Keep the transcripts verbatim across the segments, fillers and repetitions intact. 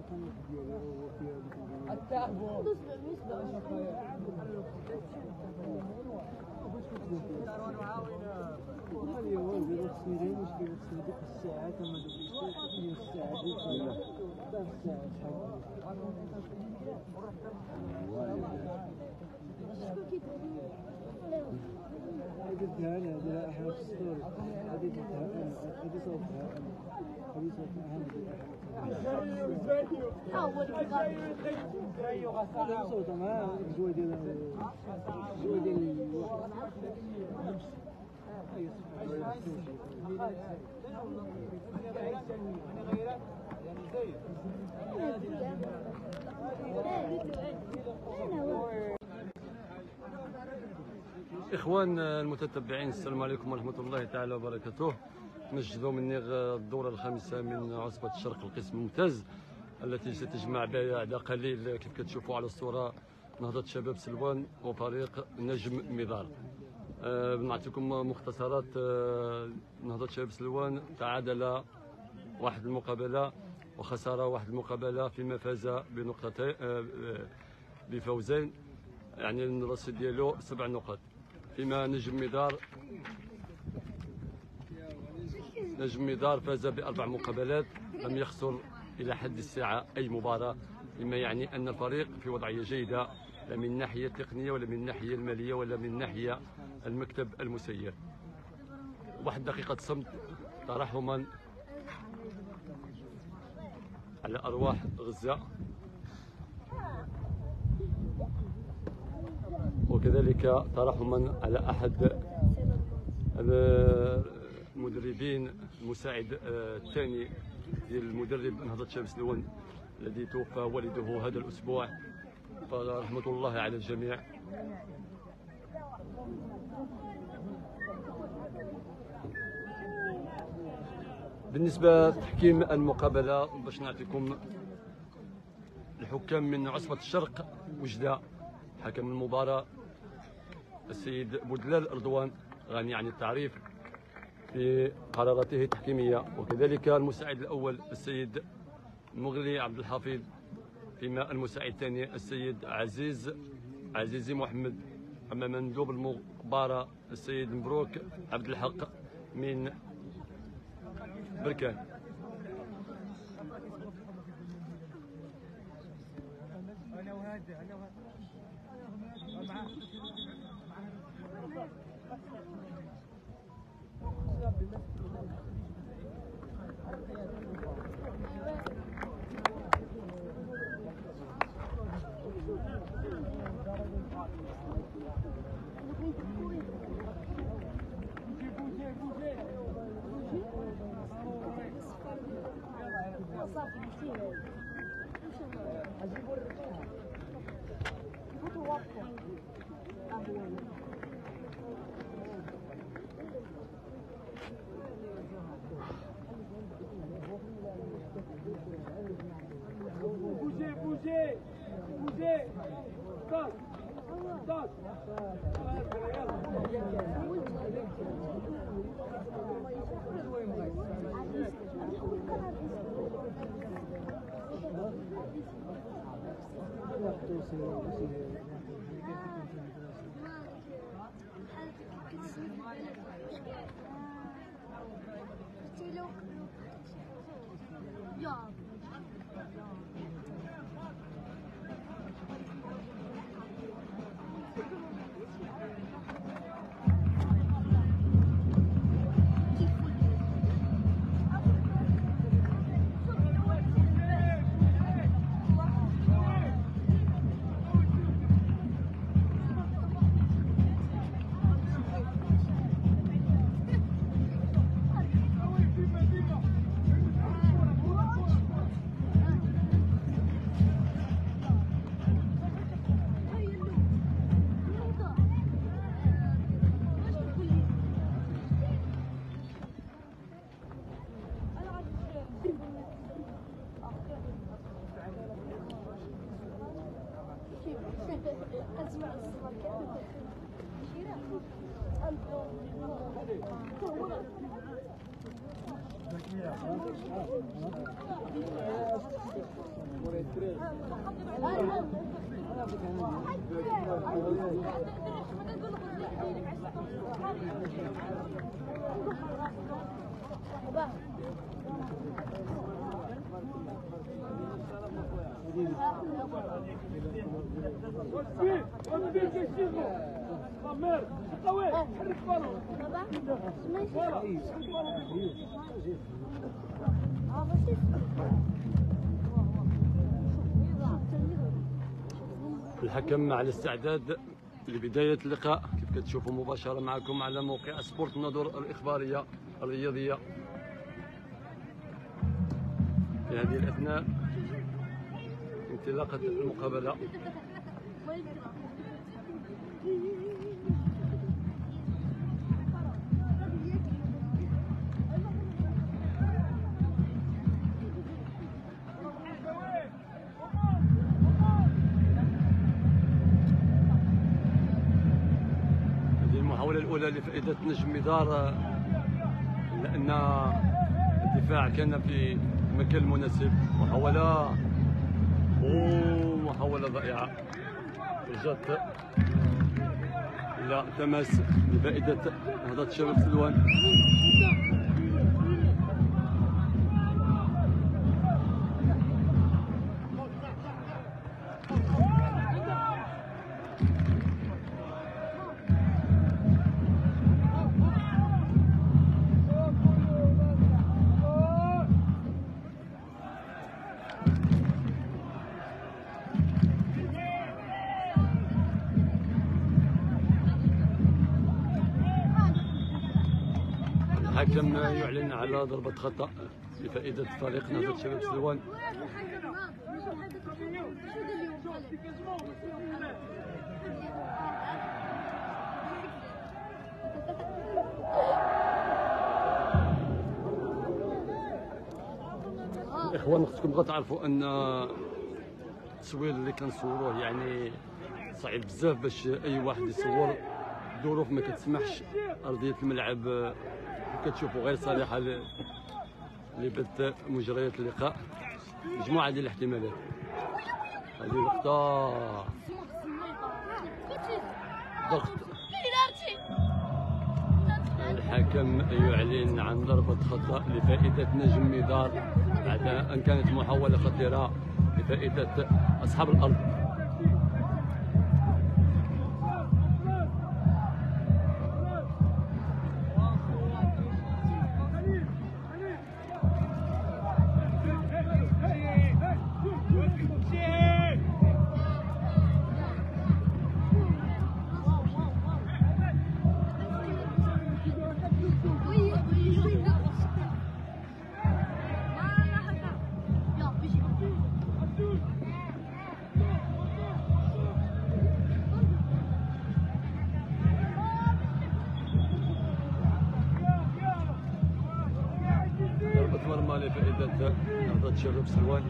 قلتها انا هذه احد السطور هذه قلتها انا هذه صوتها هذه صوتها اهم هذا صوتها مع الجوي ديال الجوي ديال إخوان المتتبعين، السلام عليكم ورحمة الله تعالى وبركاته. نجدوا مني الدورة الخامسة من عصبة الشرق القسم الممتاز التي ستجمع بعد قليل كيف كتشوفوا على الصورة نهضة شباب سلوان وفريق نجم مدار. أه بنعطيكم مختصرات. أه نهضة شباب سلوان تعادل واحد المقابلة وخسر واحد المقابلة، فيما فاز بنقطتين أه بفوزين، يعني الرصيد ديالو سبع نقاط. فيما نجم مدار نجم مدار فاز بأربع مقابلات، لم يخسر إلى حد الساعة أي مباراة، مما يعني أن الفريق في وضعية جيدة، لا من الناحية التقنية ولا من الناحية المالية ولا من الناحية المكتب المسير. واحد دقيقة صمت ترحما على أرواح غزة، وكذلك ترحما على أحد المدربين، المساعد الثاني ديال المدرب نهضة شباب سلوان الذي توفى والده هذا الأسبوع، فرحمة الله على الجميع. بالنسبة لتحكيم المقابلة، باش نعطيكم الحكام من عصبة الشرق وجدة. حكم المباراة السيد بودلال رضوان، غني عن التعريف في قراراته التحكيمية، وكذلك المساعد الأول السيد مغلي عبد الحفيظ، فيما المساعد الثاني السيد عزيز عزيزي محمد، أما مندوب المباراة السيد مبروك عبد الحق من بركان. Bougez, bougez, bougez, stop, stop. Ja. اسمع الصوت الحكم على الاستعداد لبداية اللقاء كيف كتشوفوا مباشرة معكم على موقع سبورت النظر الإخبارية الرياضية. في هذه الأثناء انطلاقة المقابلة. المحاولة الأولى لفائدة نجم مدار، لأن الدفاع كان في المكان المناسب. محاولة ومحاولة ضائعة، رجعت إلى تماس لفائدة نهضة شباب سلوان. الحكم يعلن على ضربة خطأ لفائدة فريق نهضة شباب سلوان. الإخوان خصكم بغا تعرفوا أن التصوير اللي كنصوروه يعني صعيب بزاف باش أي واحد يصور، الظروف ما كتسمحش، أرضية الملعب كتشوفوا غير صالحة لبث مجريات اللقاء. مجموعة ديال الاحتمالات. هذه لقطة ضغط. الحكم يعلن عن ضربة خطأ لفائدة نجم مدار بعد أن كانت محاولة خطيرة لفائدة أصحاب الأرض. مرمى لفائدة نهضة شباب سلوان.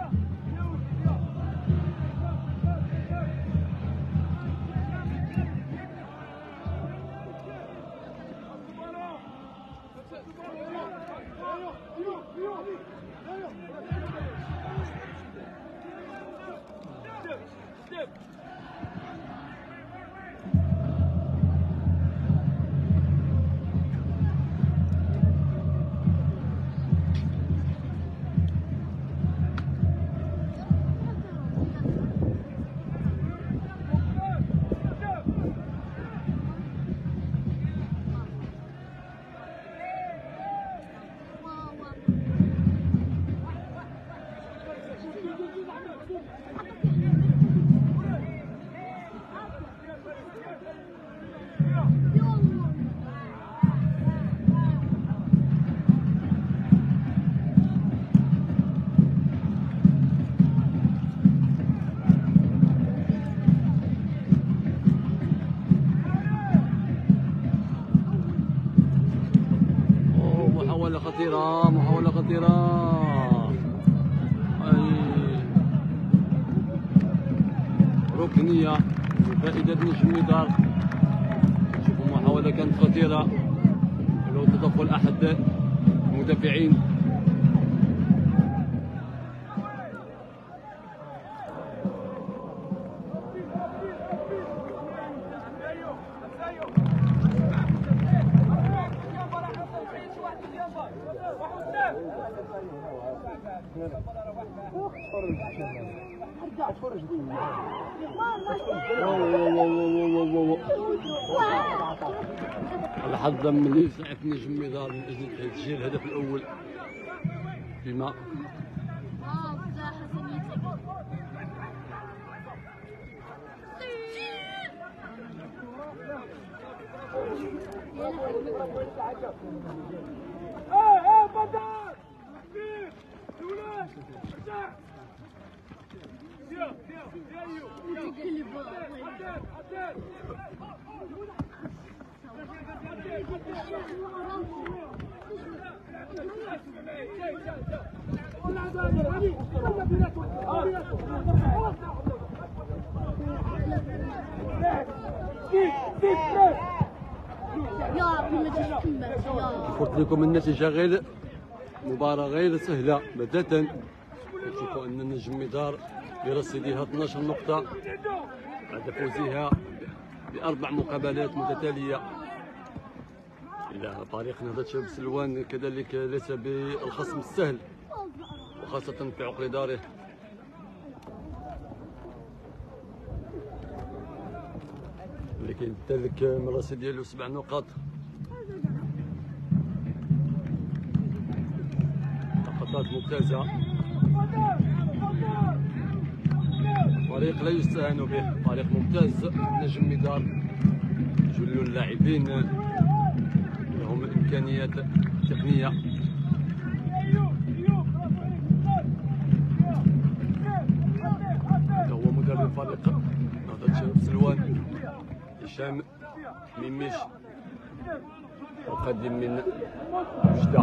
محاولة خطيرة، محاولة خطيرة، أي ركنية بفائدة نجم مدار. شوفوا محاولة كانت خطيرة، لو تدخل أحد المدافعين. الحظ ملي سعف نجم مدار من اجل تسجيل الهدف الاول فيما قلت لكم النتيجة غير مباراة غير سهلة بتاتا. نشوفوا أن النجم مدار برصيدها اثناش نقطة بعد فوزها بأربع مقابلات متتالية إلى فريق نهضة شباب سلوان، كذلك ليس بالخصم السهل وخاصة في عقر داره. لكن يمتلك من الرصيد ديالو سبع نقاط. لقطات ممتازة، فريق لا يستهان به، فريق ممتاز. نجم مدار جل اللاعبين لهم إمكانيات تقنية. هذا هو مدرب فريق نهضة شباب سلوان هشام ميميش مقدم من وجدة.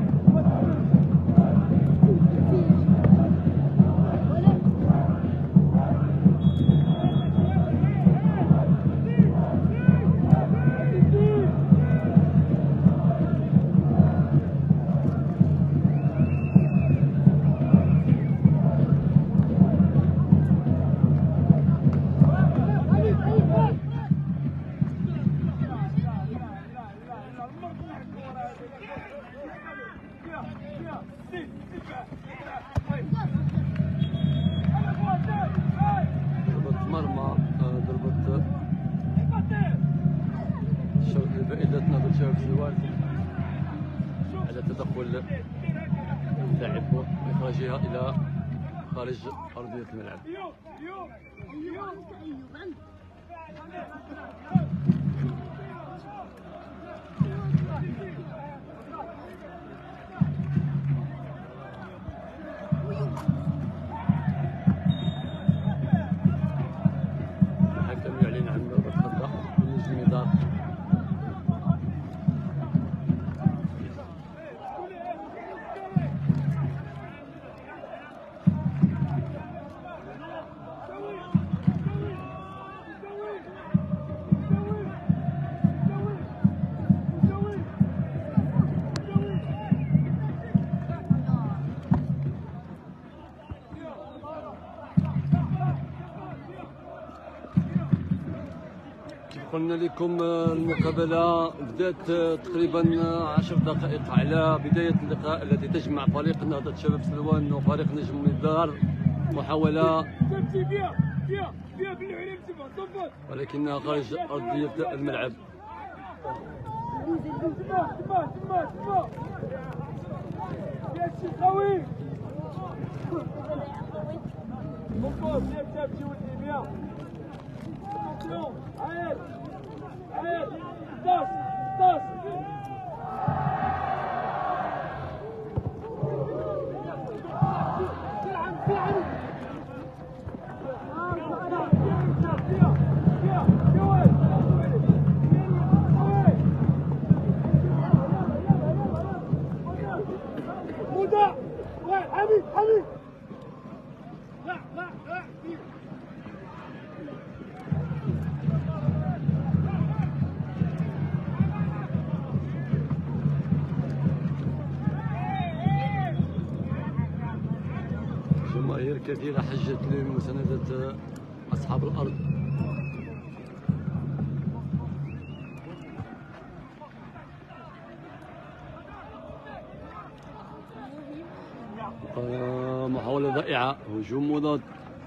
ضربة مرمى، ضربة فائدة نهضة شباب سلوان على تدخل اللاعب وإخراجها إلى خارج أرضية الملعب. الحكم يعلن عن ضربة خطأ لنجم مدار. قلنا لكم المقابلة بدات تقريبا عشر دقائق على بداية اللقاء الذي تجمع فريق نهضة شباب سلوان وفريق نجم مدار. محاولة ولكنها خارج أرضية الملعب. حميد حميد لا لا لا الكثيرة حجت لمساندة أصحاب الأرض. محاولة ضائعة، هجوم مضاد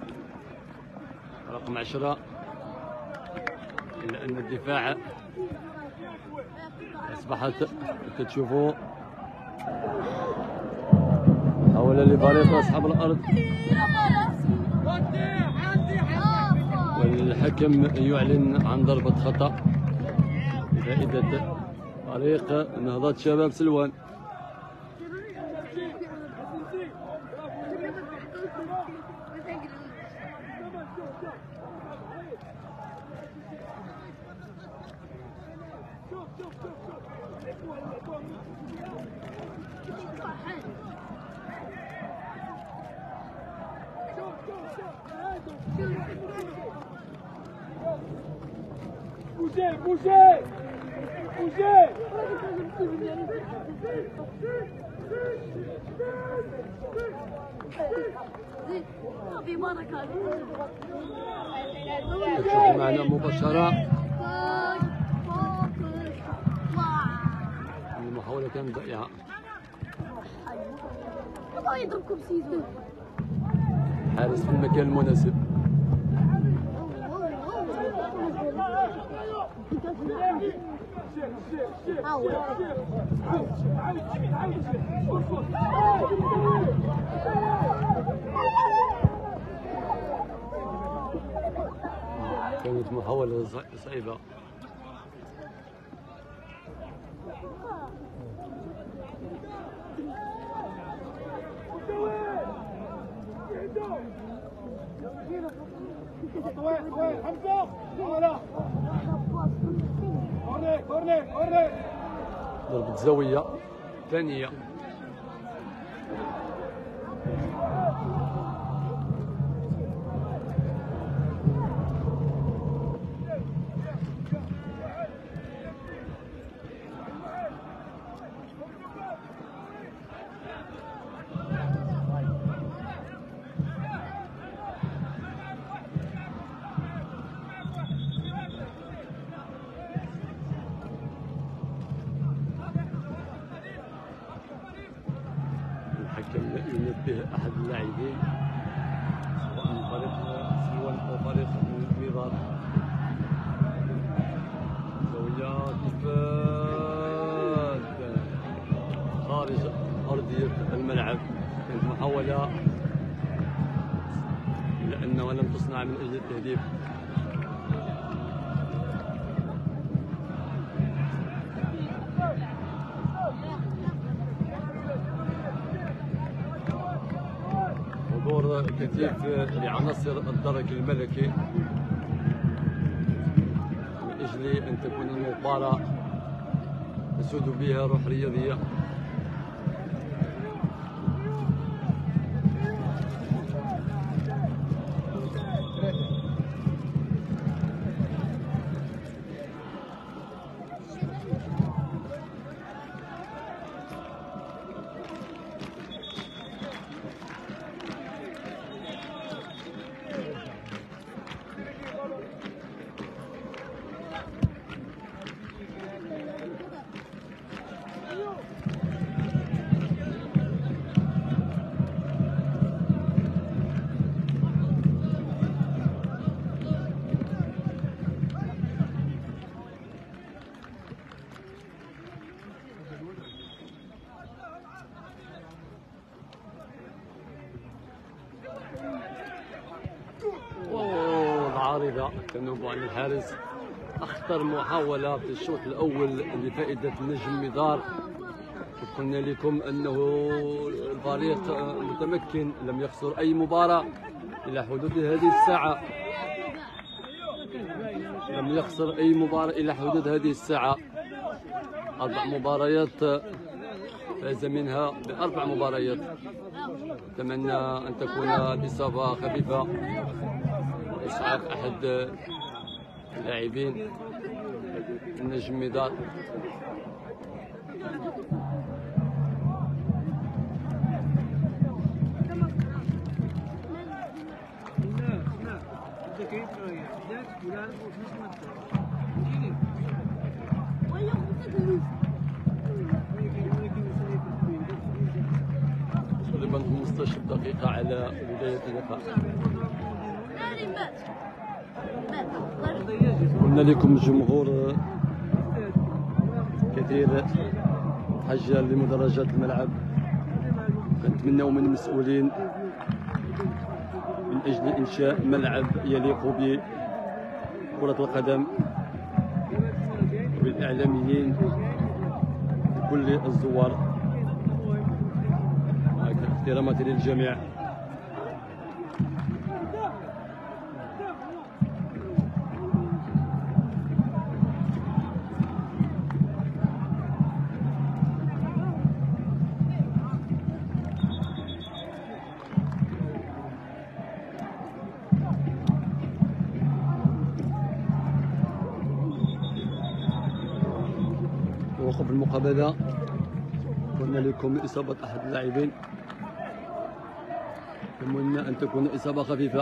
رقم عشرة، إلا أن الدفاع أصبحت كتشوفوا محاولة لفريق أصحاب الأرض، والحكم يعلن عن ضربة خطأ لفائدة فريق نهضة شباب سلوان. Bougez, bougez, bougez. تشوفوا معنا مباشرة المحاولة كانت ضائعة. حارس في المكان المناسب. كانت محاولة صعبة. ضربة زاوية ثانية. ينبه أحد اللاعبين سواء من فريق سلوان أو فريق النضال. زاوية كيفاش خارج أرضية الملعب. كانت محاولة إلا أنها لم تصنع من أجل التهديف. دور كثيف لعناصر الدرك الملكي من أجل أن تكون المباراة تسود بها روح رياضية. عارضة تنوب عن الحارس. أخطر محاولة في الشوط الأول لفائدة النجم مدار. قلنا لكم أنه الفريق متمكن، لم يخسر أي مباراة إلى حدود هذه الساعة، لم يخسر أي مباراة إلى حدود هذه الساعة. أربع مباريات فاز منها بأربع مباريات. أتمنى أن تكون الإصابة خفيفة إسعاف أحد اللاعبين النجم مدار. تقريبا خمسطاش دقيقة على بداية اللقاء. قلنا لكم الجمهور كثير حاجة لمدرجات الملعب، كنتمناو من المسؤولين من أجل إنشاء ملعب يليق بكرة القدم وبالإعلاميين وكل الزوار. احتراماتي للجميع. وقف المقابلة قلنا لكم إصابة أحد اللاعبين، أتمنى أن تكون إصابة خفيفة.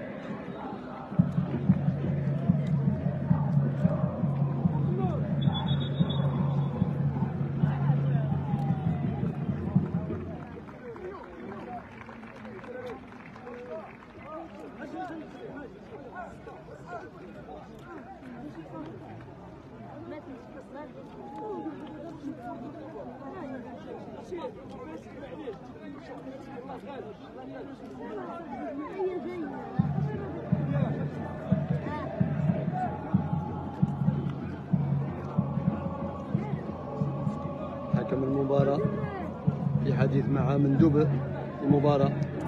حكم المباراة في حديث مع مندوب المباراة.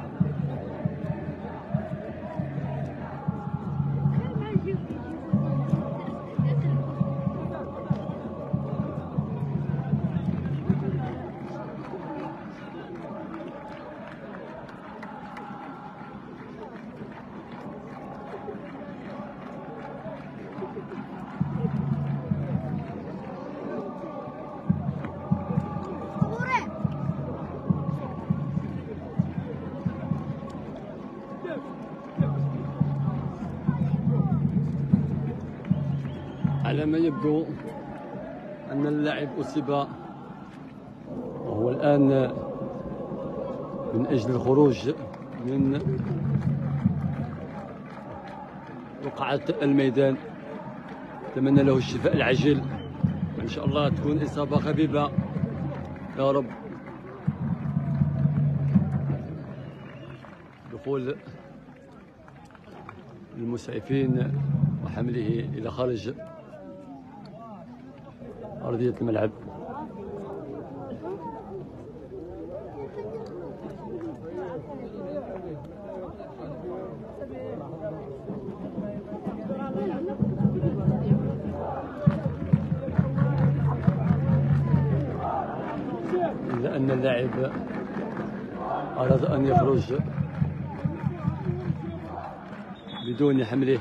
على ما يبدو أن اللاعب أصيب وهو الآن من أجل الخروج من وقعة الميدان. أتمنى له الشفاء العاجل وإن شاء الله تكون إصابة خفيفة يا رب. دخول المسعفين وحمله إلى خارج أرضية الملعب. إلا أن اللاعب أراد أن يخرج بدون حمله.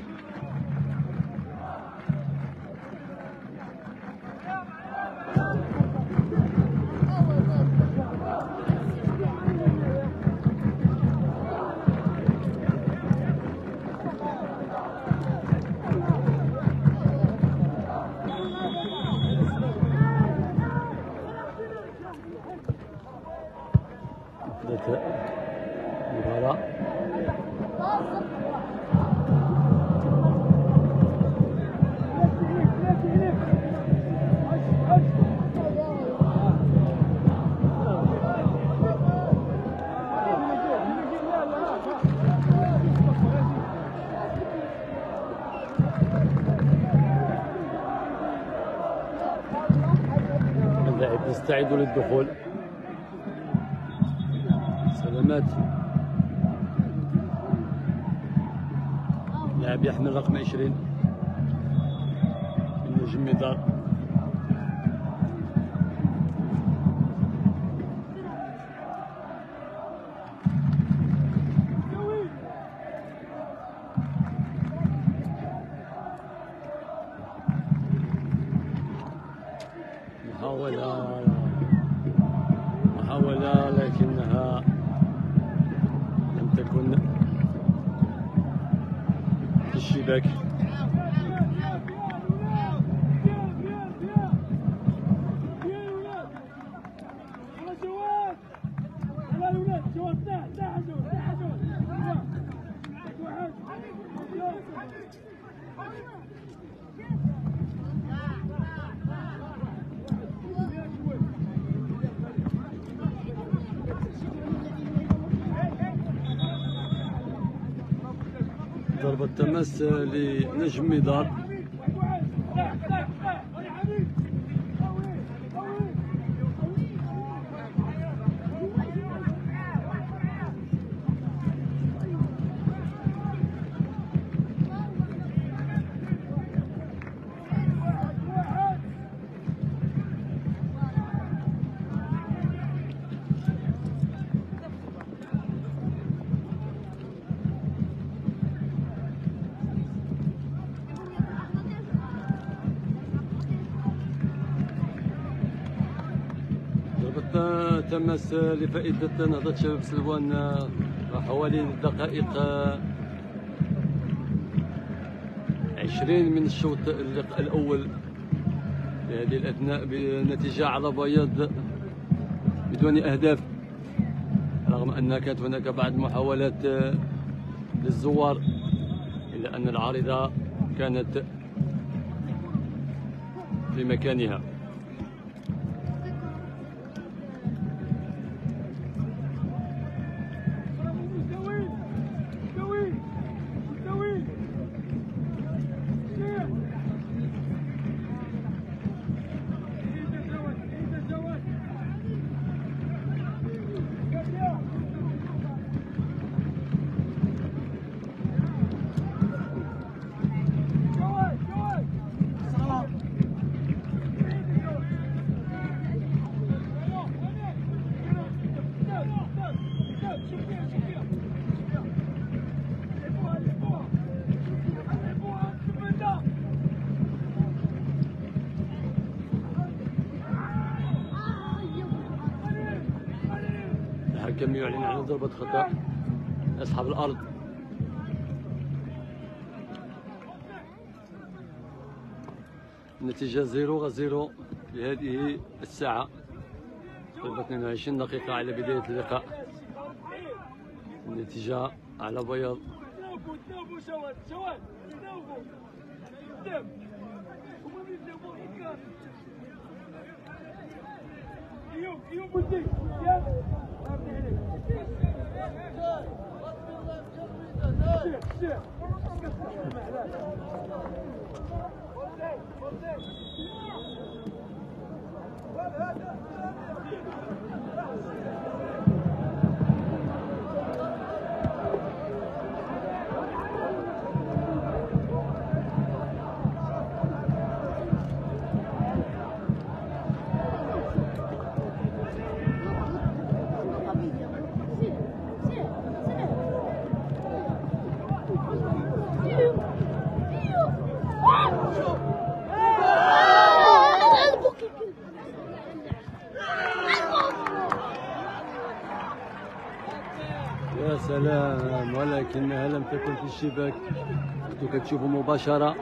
المباراة اللاعب يستعد للدخول. سلامات. لاعب يحمل رقم عشرين النجم مدار. محاولة محاولة لكنها لم تكن في الشباك. ضربة تماس لنجم مدار. تماس لفائدة نهضة شباب سلوان حوالي دقائق عشرين من الشوط الأول في هذه الأثناء بنتيجة على بياض بدون أهداف، رغم أن كانت هناك بعض محاولات للزوار إلا أن العارضة كانت في مكانها. الحكم يعلن عن ضربة خطأ أصحاب الأرض. النتيجة زيرو زيرو في هذه الساعة، قرب اثنين وعشرين دقيقة على بداية اللقاء. النتيجة على بياض. يا سلام، ولكنها لم تكن في الشباك. كنتو كتشوفوا مباشرة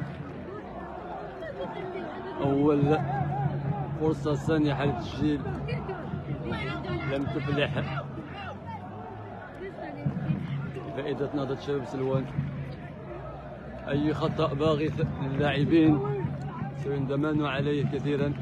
أول فرصة سانحة للتسجيل لم تفلح. فائدة نهضة شباب سلوان. أي خطأ باغث للاعبين سيندمان عليه كثيرا.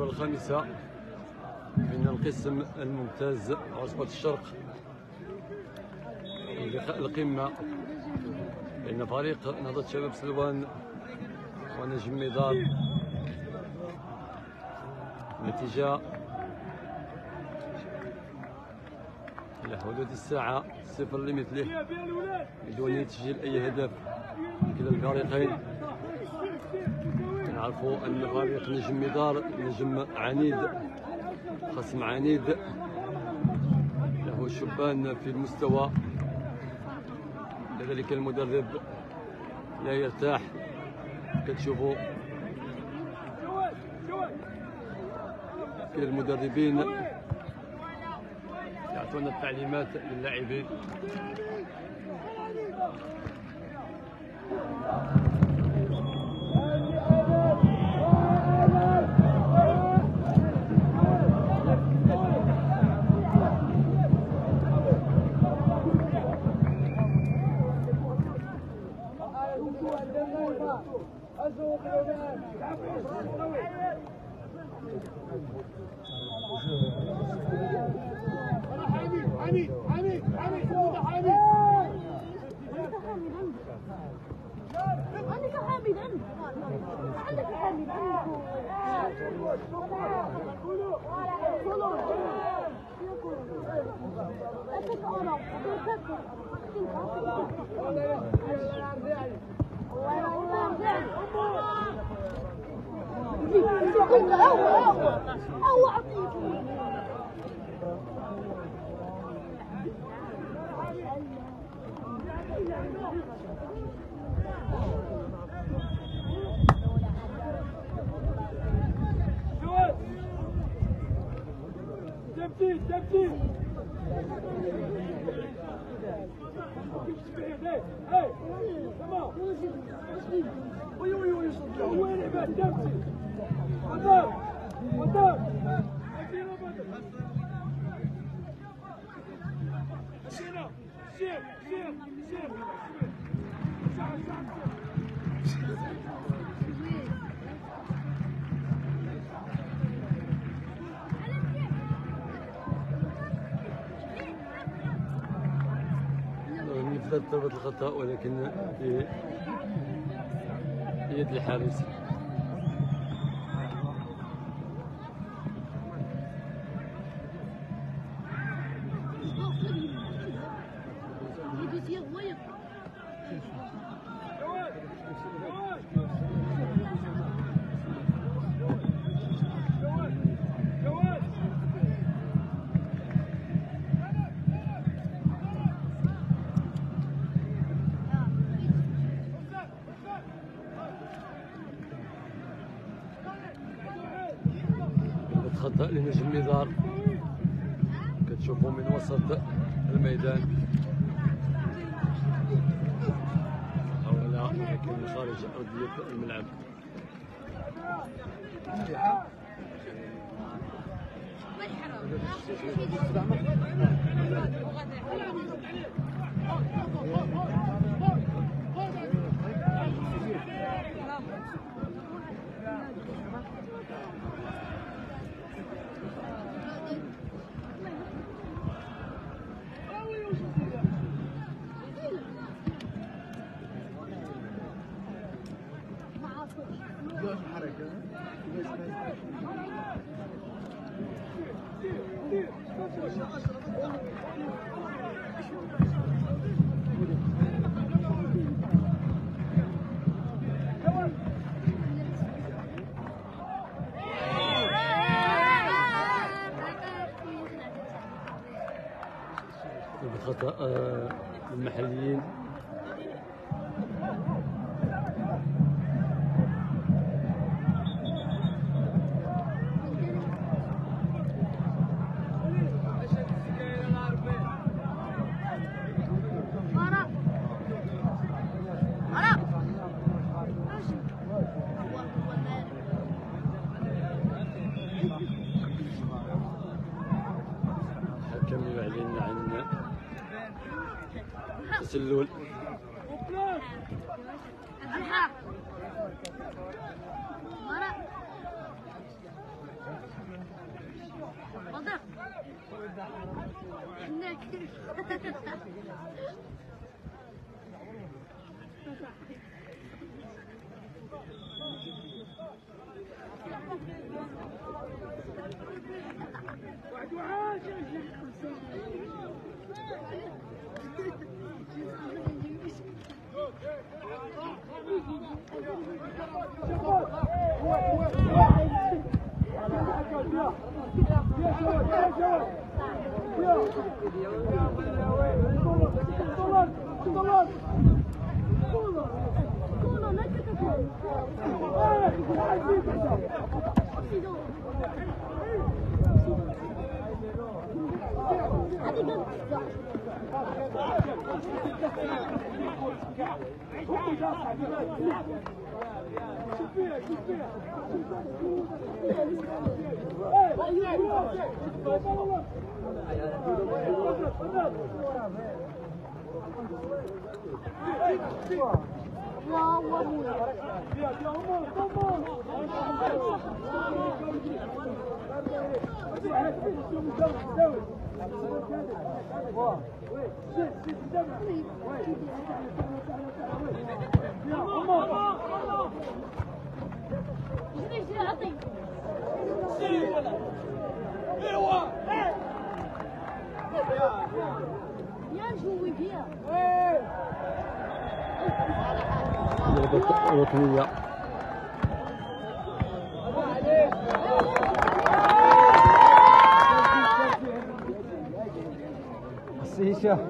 الخامسة من القسم الممتاز عصبة الشرق، لقاء القمة بين فريق نهضة شباب سلوان ونجم مدار. النتيجة إلى حدود الساعة صفر لمثله بدون تسجيل أي هدف كلا الفريقين. نعرفوا أن فريق نجم مدار نجم عنيد، خصم عنيد له شبان في المستوى، لذلك المدرب لا يرتاح. كتشوفوا كل المدربين يعطون التعليمات للاعبين. حميد حميد حميد حميد عندك حامد عندك عندك حامد تبتيل تبتيل هاي تمام وي وي وي وين بعد تبتيل قدام قدام سير سير سير سير نفذت ضربة الخطأ ولكن في يد الحارس. خطأ لنجم مدار، كتشوفوا من وسط الميدان حول لكن من خارج أرضية الملعب. خطأ المحليين. الحكم يعلن عن تسلل. الوطنية عيشة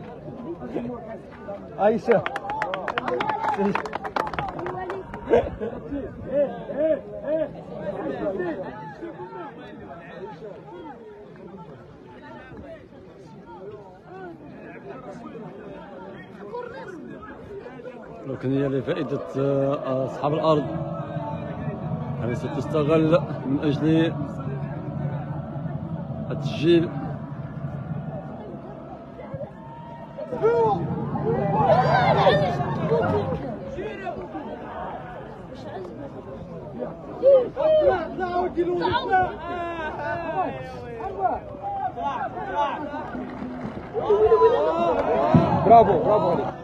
عيشة ركنية لفائدة أصحاب الأرض، يعني ستستغل من أجل التسجيل. برافو برافو عليك.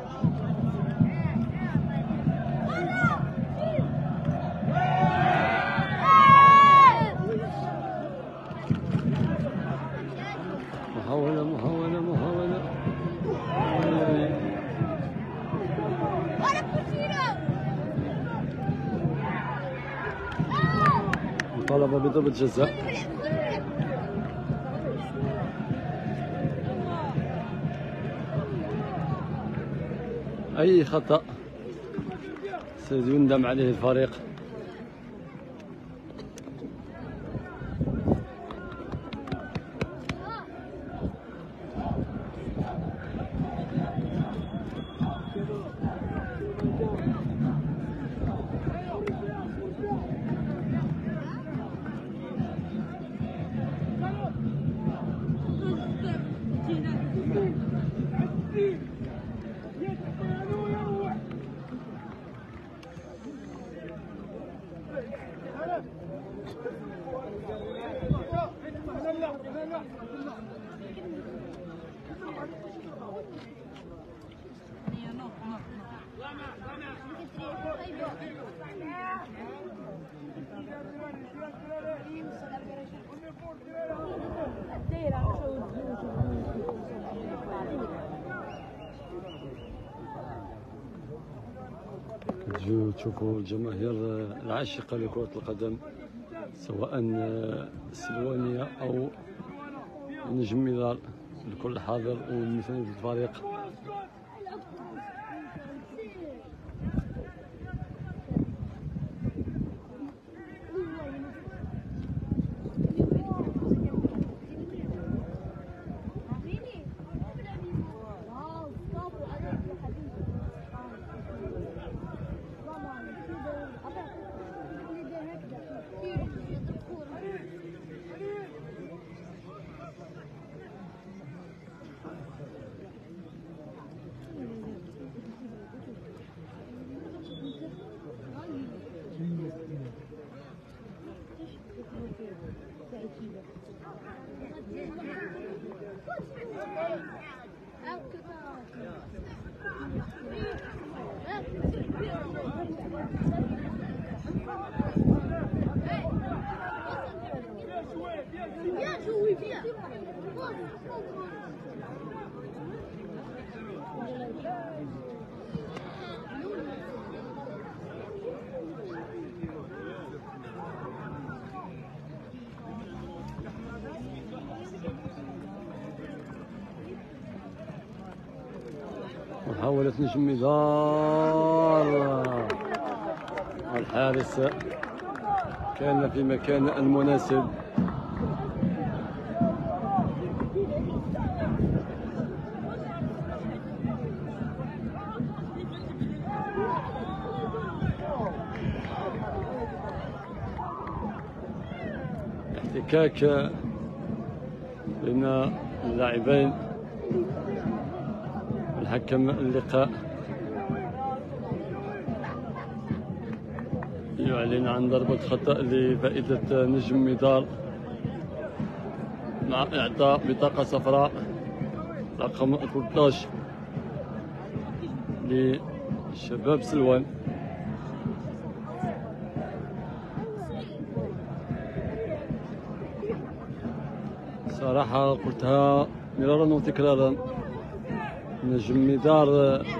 محاولة محاولة محاولة مطالبة بضربة جزاء. أي خطأ سيندم عليه الفريق. تجوا تشوفوا الجماهير العاشقة لكرة القدم، سواء السلوانية أو نجم ميدار، الكل حاضر ومساند الفريق. محاولة نجم مدار، الحارس كان في مكان المناسب. احتكاك بين اللاعبين. الحكم اللقاء يعلن عن ضربة خطأ لفائدة نجم مدار مع إعطاء بطاقة صفراء رقم ثلاثة عشر لشباب سلوان. صراحة قلتها مرارا وتكرارا، نجم مدار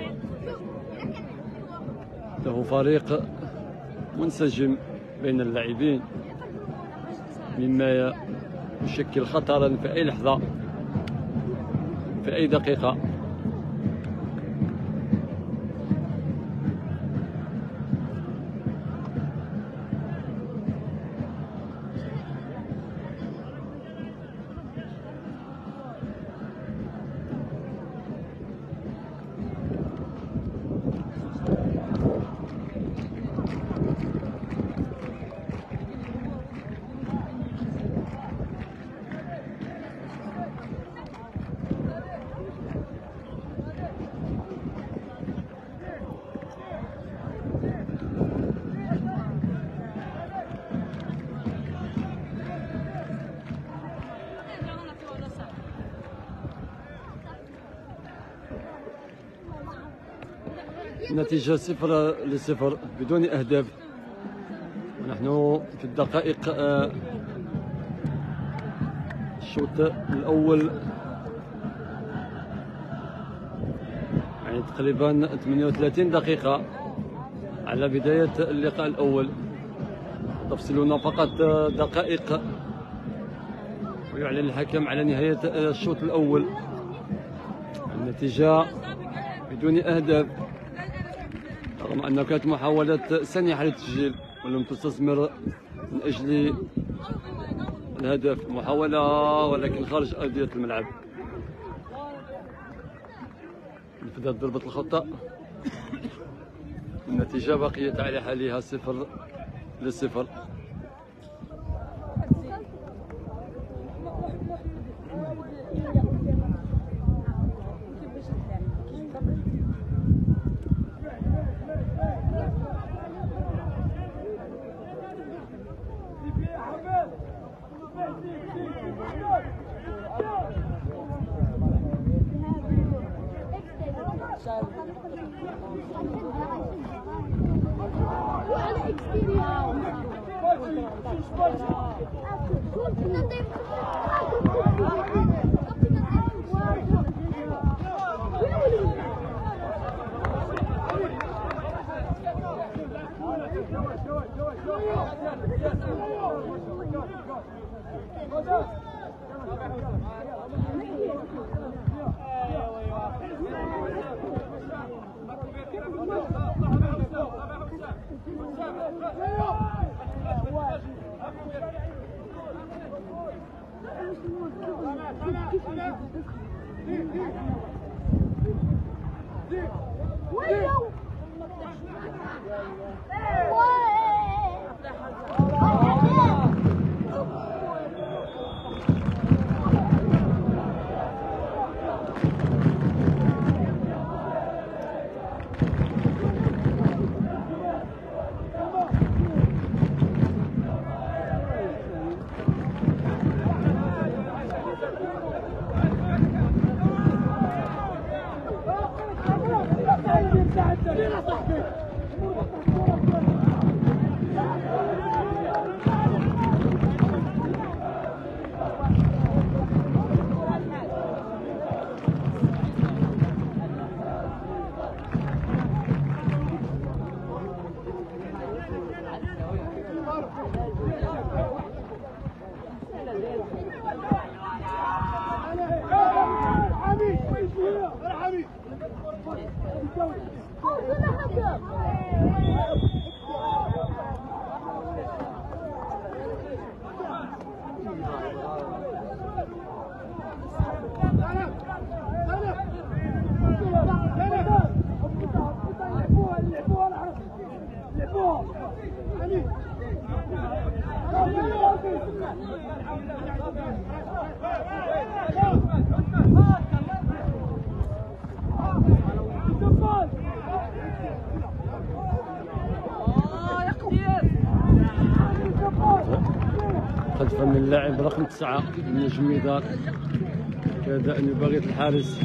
له فريق منسجم بين اللاعبين مما يشكل خطرا في أي لحظة في أي دقيقة. النتيجة صفر لصفر بدون أهداف. ونحن في الدقائق الشوط الأول، يعني تقريبا ثمانية وثلاثين دقيقة على بداية اللقاء الأول، تفصلنا فقط دقائق ويعلن الحكم على نهاية الشوط الأول. النتيجة بدون أهداف، رغم أنه كانت محاولة سانحة للتسجيل ولم تستثمر من أجل الهدف. محاولة ولكن خارج أرضية الملعب. نفذت ضربة الخطأ، النتيجة بقيت على حالها صفر لصفر. حميد خلفا من اللاعب رقم تسعة نجم ميدان كاد أن يباغت الحارس.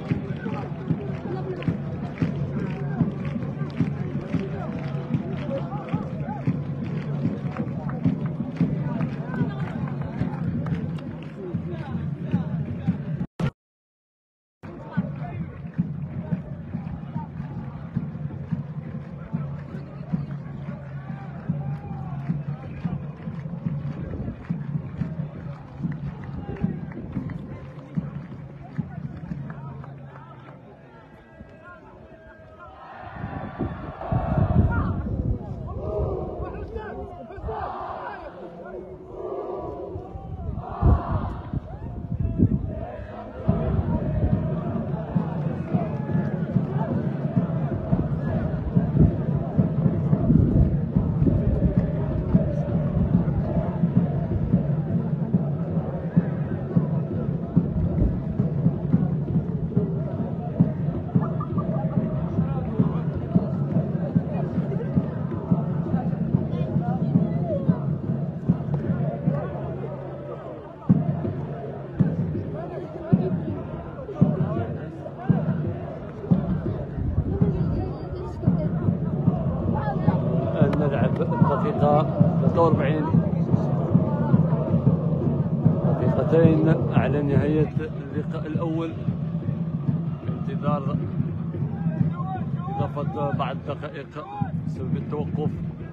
نلعب الدقيقة ثلاثة وأربعين، دقيقتين على نهاية اللقاء الأول، انتظار إضافة بعض الدقائق بسبب التوقف.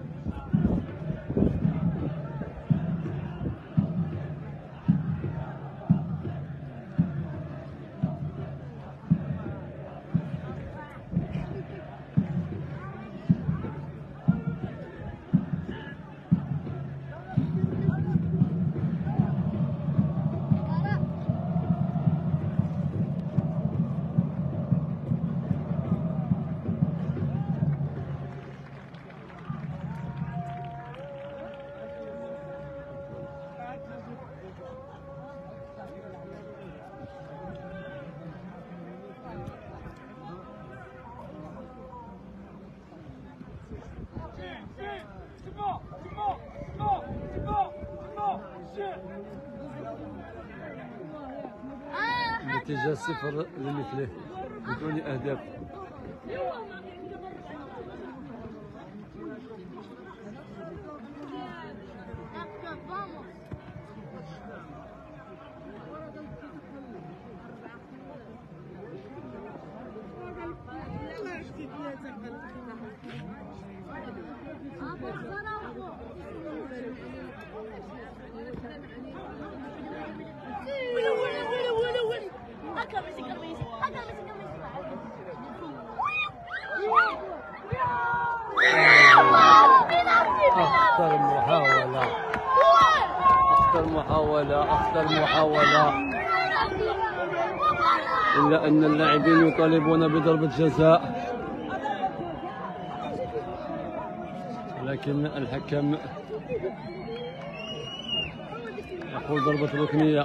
النتيجة صفر لمثله بدون أهداف. أخطر محاولة أخطر محاولة أخطر محاولة إلا أن اللاعبين يطالبون بضربة جزاء، لكن الحكم يقول ضربة ركنية.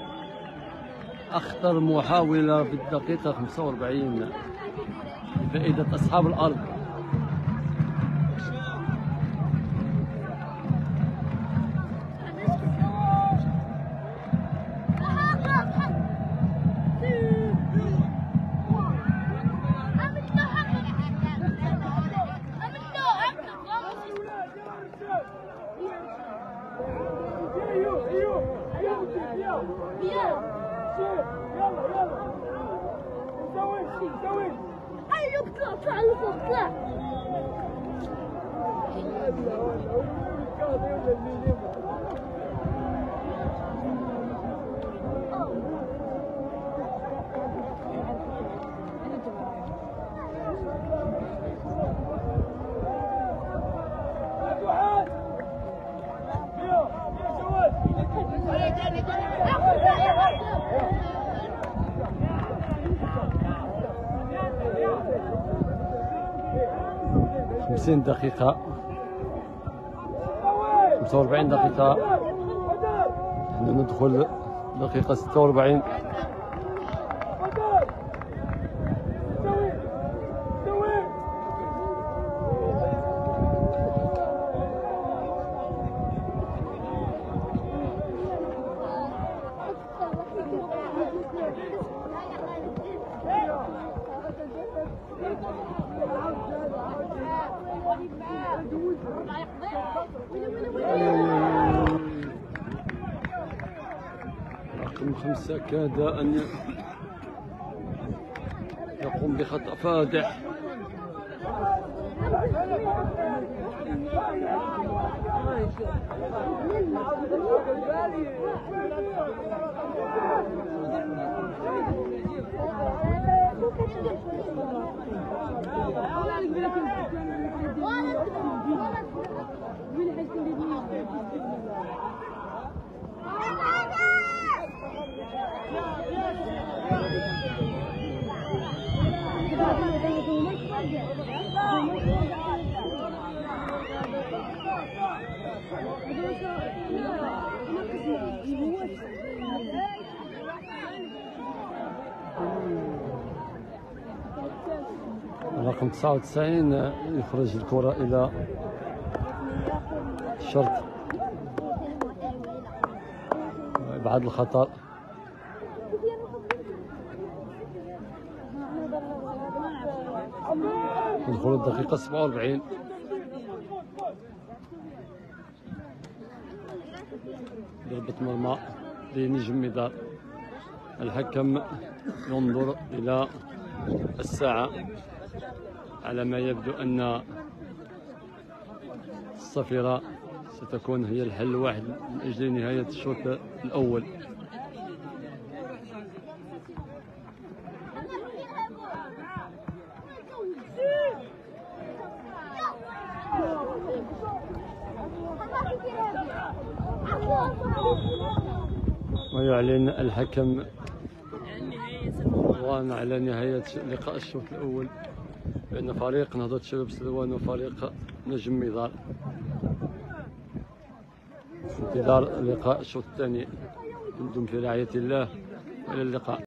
أخطر محاولة في الدقيقة خمسة وأربعين بفائدة أصحاب الأرض. وخمسين دقيقة خمسة وأربعين دقيقة، نحن ندخل دقيقة ستة وأربعين. رقم خمسة كاد أن يقوم بخطأ فادح. رقم تسعة وتسعين يخرج الكرة إلى الشرط بعد الخطر. ندخل الدقيقة سبعة وأربعين. ضربة مرمى لنجم مدار. الحكم ينظر إلى الساعة، على ما يبدو أن الصفيرة ستكون هي الحل الواحد من أجل نهاية الشوط الأول. ويعلن الحكم سلوان على نهاية لقاء الشوط الأول بين فريق نهضة شباب سلوان وفريق نجم مدار، في انتظار لقاء الشوط الثاني. دمتم في رعاية الله، وإلى اللقاء.